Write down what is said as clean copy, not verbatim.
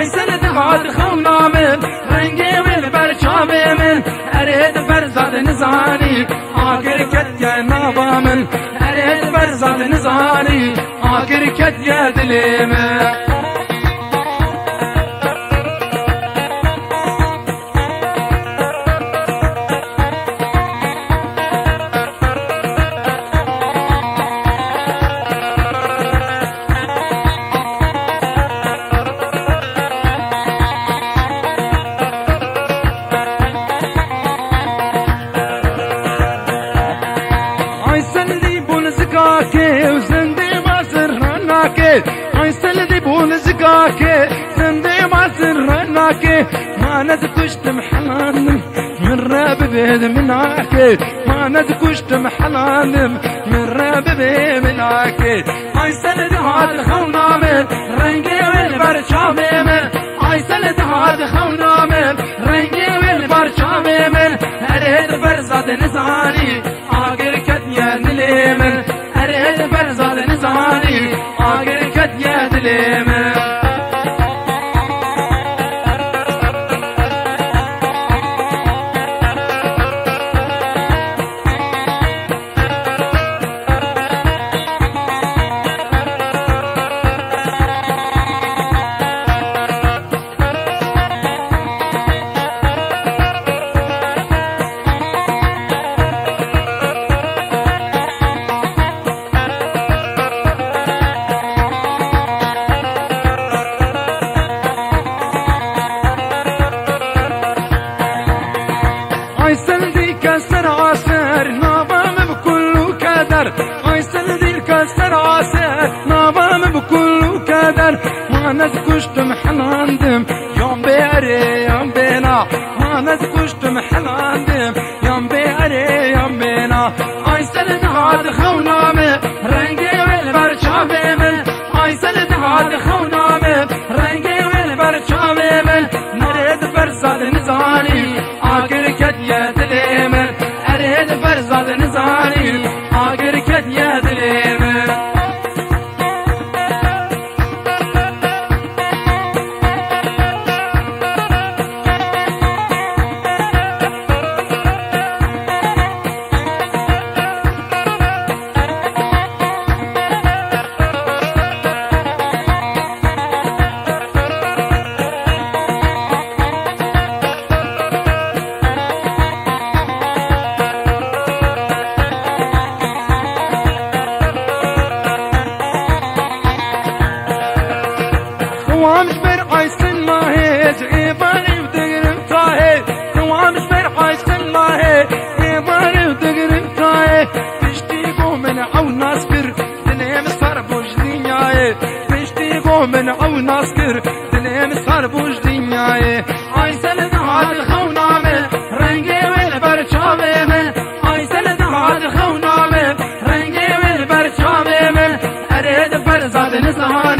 آی سلد هات خونا من رنگی ول برچام من ارید برزاد نزانی آگر کت یا نابا من ارید برزاد نزانی آگر کت یا دلی من آی سلدی بول زکاکه زنده ما سرناکه ما نزکشتم حلانم من راب بید مناکه ما نزکشتم حلانم من راب بید مناکه آی سلدی هات خونامه رنگی ول برچامه من آی سلدی هات خونامه رنگی ول برچامه من ارید برزاد نزانی آگر کت یا دلی من ارید برزاد نزانی آگر کت یا دلی من آی سلدی کسر آسر نابام بکل کدر آی سلدی کسر آسر نابام بکل کدر ما نزکشتم حلاندم یام بیاره یام بینا ما نزکشتم حلاندم یام بیاره یام بینا آی سلدی هات خونامه رنگی ول برچامه من آی سلدی هات خونامه رنگی ول برچامه من نرید برزاد نزانی آگر کت یا دلی من ارید برزاد نزانی آگر کت یا دلی من من او ناسكر دلهم صار بوش دنياي آي سلد هاد خونامه رنگي ول برچامه من آي سلد هاد خونامه رنگي ول برچامه من اريد برزاد نزهار